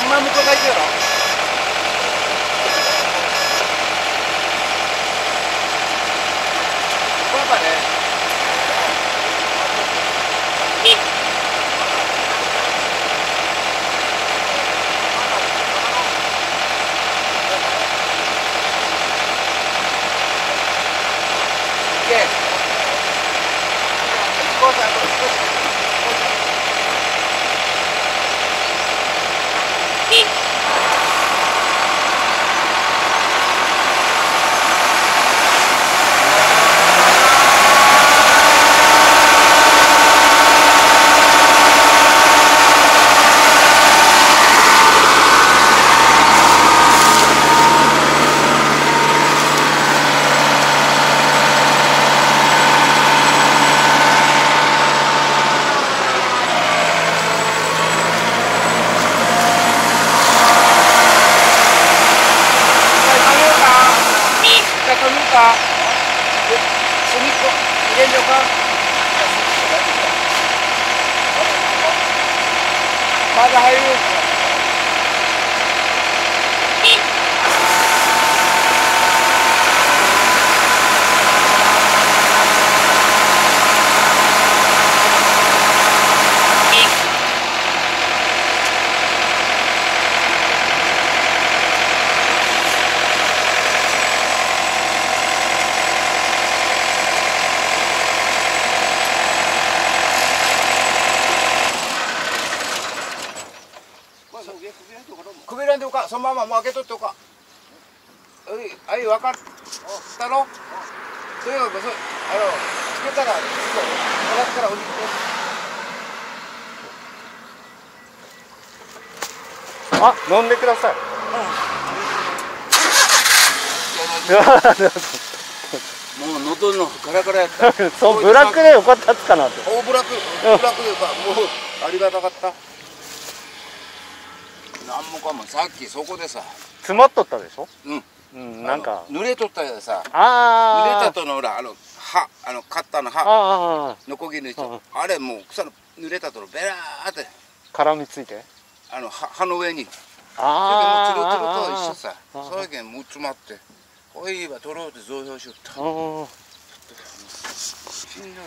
今向こうが行くやろ。こればね。まだ入る。くびらんでおか、そのままもう開けとっておか。あい、分かったろ。とにかくつけたら、ガラスから降りて。 あ、飲んでください。 もう喉のガラガラやった。 そう、ブラックでよかったっすかなって。 お、ブラックでよか、もうありがたかった。なんもかもさっきそこでさ。 詰まっとったでしょ。 うん、 なんか。 濡れとったやさ。 濡れたとのほら、刃、カッターの刃。ノコギリの人。あれもう草の濡れたとのベラーって。 絡みついて。 刃の上に。それでもうつるつると一緒さ。それけんもう詰まって。おいは取ろうって増票しよった。しんどい。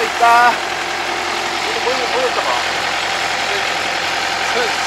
行った。戻ったか。